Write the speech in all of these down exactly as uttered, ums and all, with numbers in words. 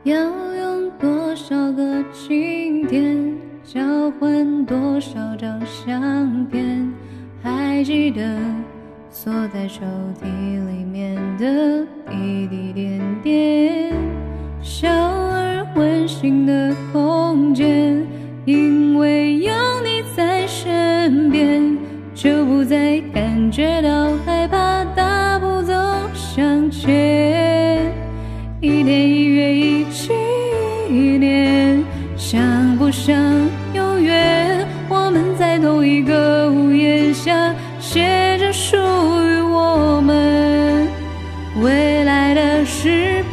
要用多少个晴天交换多少张相片？还记得锁在手提里面的滴滴点点，小而温馨的空间，因为有你在身边，就不再感觉到害怕，大步走向前。一天一月一纪念，想不想永远我们在同一个屋檐下，写着属于我们未来的诗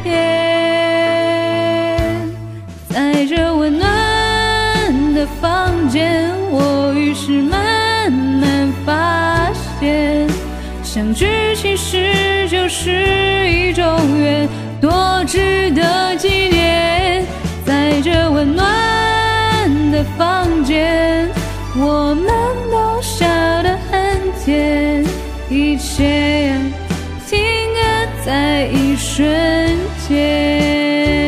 篇。在这温暖的房间，我于是慢慢发现，相聚其实就是一种缘，多值得纪念。在这温暖的房间，我们都笑得很甜，一切停格在一瞬间。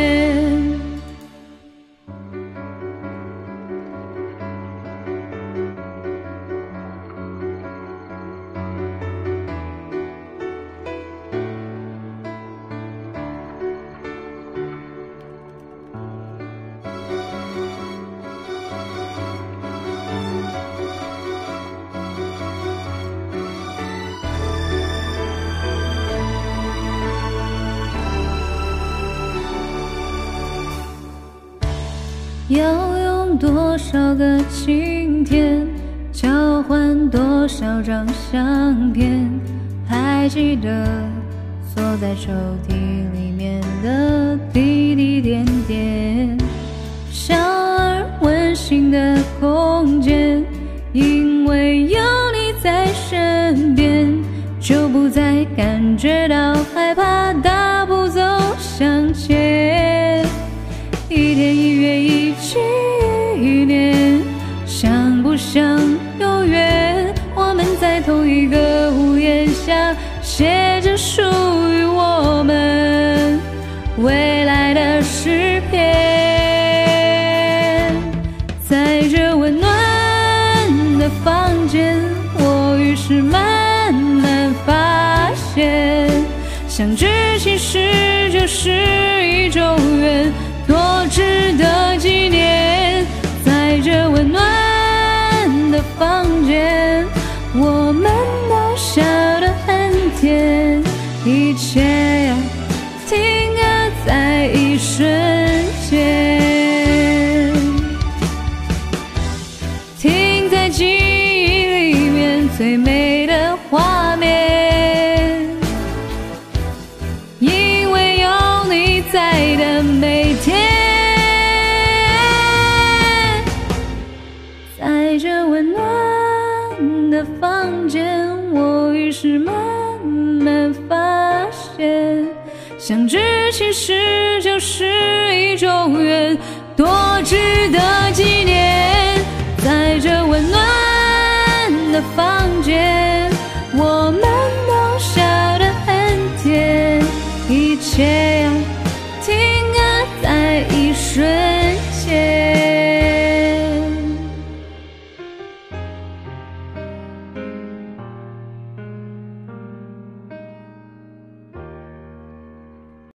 要用多少个晴天交换多少张相片？还记得锁在手提里面的滴滴点点，小而温馨的空间，因为有你在身边，就不再感觉到害怕，大步走向前。一天一月一纪念，想不想永远我们在同一个屋檐下，写着属于我们未来的诗篇。在这温暖的房间，我于是慢慢发现，相聚其实就是一种缘，多值得纪念。在这温暖的房间，我们都笑得很甜，一切停格在一瞬间，停在记忆里面最美的画面，因为有你在的每天。在这温暖的房间，我于是慢慢发现，相聚其实就是一种缘，多值得纪念。在这温暖的房间，我们都笑得很甜，一切停格在一瞬间。